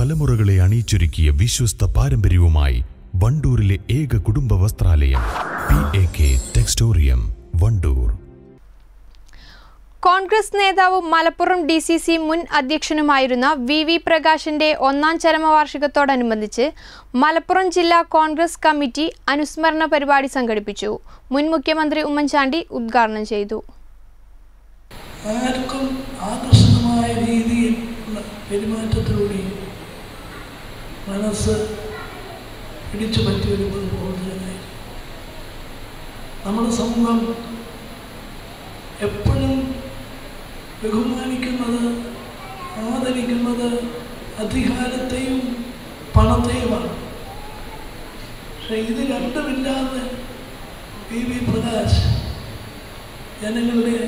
തലമുറകളെ അണിയിച്ചൊരുക്കിയ വിശ്വസ്ത പാരമ്പര്യവുമായി വണ്ടൂരിലെ ഏക കുടുംബ വസ്ത്രാലയം PAK ടെക്സ്റ്റോറിയം വണ്ടൂർ. കോൺഗ്രസ് നേതാവും മലപ്പുറം DCC മുൻ അധ്യക്ഷനുമായിരുന്ന VV പ്രകാശിന്റെ ഒന്നാം ചരമവാർഷികത്തോടനുബന്ധിച്ച് മലപ്പുറം ജില്ലാ കോൺഗ്രസ് കമ്മിറ്റി അനുസ്മരണ പരിപാടി സംഘടിപ്പിച്ചു. മുൻ മുഖ്യമന്ത്രി ഉമ്മൻചാണ്ടി ഉദ്ഘാടനം ചെയ്തു. ആർക്കും ആകർഷകമായ രീതിയിൽ പെരുമാറ്റത്തിലൂടെ മനസ്സ് പിടിച്ചു പറ്റിയൊരു പ്രബോധകനായി നമ്മുടെ സമൂഹം എപ്പോഴും ബഹുമാനിക്കുന്നത്, ആദരിക്കുന്നത് അധികാരത്തെയും പണത്തെയുമാണ്. പക്ഷെ ഇത് രണ്ടുമില്ലാതെ VV പ്രകാശ് ജനങ്ങളുടെ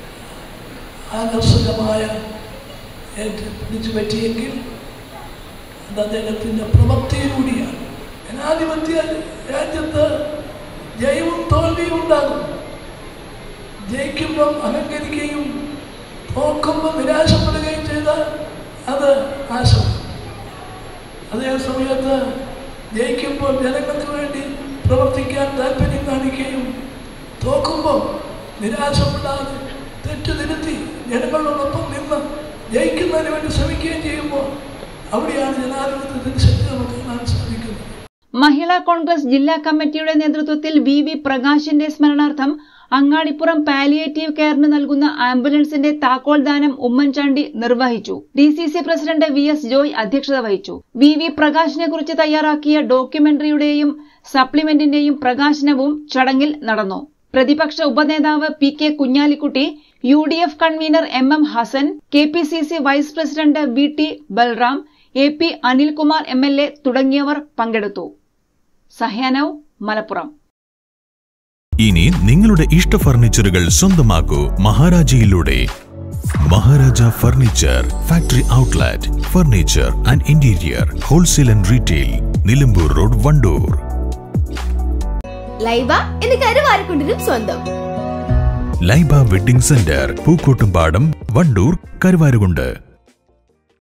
ആകർഷകമായ പിടിച്ചു പറ്റിയെങ്കിൽ അത് അദ്ദേഹത്തിൻ്റെ പ്രവൃത്തിയിലൂടെയാണ്. ജനാധിപത്യ രാജ്യത്ത് ജയവും തോൽവിയും ഉണ്ടാകും. ജയിക്കുമ്പം അഹങ്കരിക്കുകയും തോൽക്കുമ്പം നിരാശപ്പെടുകയും ചെയ്താൽ അത് നാശം. അതേ സമയത്ത് ജയിക്കുമ്പോൾ ജനങ്ങൾക്ക് വേണ്ടി പ്രവർത്തിക്കാൻ താല്പര്യം കാണിക്കുകയും തോൽക്കുമ്പോൾ നിരാശപ്പെടാതെ തെറ്റുതിരുത്തി ജനങ്ങളോടൊപ്പം നിന്ന് ജയിക്കുന്നതിന് വേണ്ടി ശ്രമിക്കുകയും ചെയ്യുമ്പോൾ അവിടെയാണ് ജനാധിപത്യത്തിന് ശക്തി നമുക്ക് കാണാൻ സാധിക്കുന്നത്. മഹിളാ കോൺഗ്രസ് ജില്ലാ കമ്മിറ്റിയുടെ നേതൃത്വത്തിൽ VV പ്രകാശിന്റെ സ്മരണാർത്ഥം അങ്ങാടിപ്പുറം പാലിയേറ്റീവ് കെയറിന് നൽകുന്ന ആംബുലൻസിന്റെ താക്കോൽദാനം ഉമ്മൻചാണ്ടി നിർവഹിച്ചു. DCC പ്രസിഡന്റ് VS ജോയ് അധ്യക്ഷത വഹിച്ചു. VV പ്രകാശിനെ കുറിച്ച് തയ്യാറാക്കിയ ഡോക്യുമെന്ററിയുടെയും സപ്ലിമെന്റിന്റെയും പ്രകാശനവും ചടങ്ങിൽ നടന്നു. പ്രതിപക്ഷ ഉപനേതാവ് PK Kunhalikutty, UDF convener MM Hassan, KPCC vice president VT Balram, AP Anilkumar MLA തുടങ്ങിയവർ പങ്കെടുത്തു. സഹ്യാനവ്, മലപ്പുറം. ഇനി നിങ്ങളുടെ ഇഷ്ട ഫർണിച്ചറുകൾ സ്വന്തമാക്കൂ മഹാരാജയിലൂടെ. Maharaja furniture factory outlet, furniture and interior wholesale and retail, Nilambur road, Wandoor. Laiba എന്ന കരുവാരക്കുണ്ടിനും സ്വന്തം. Laiba wedding centre, Pookkottumpadam, Wandoor, Karuvarakundu.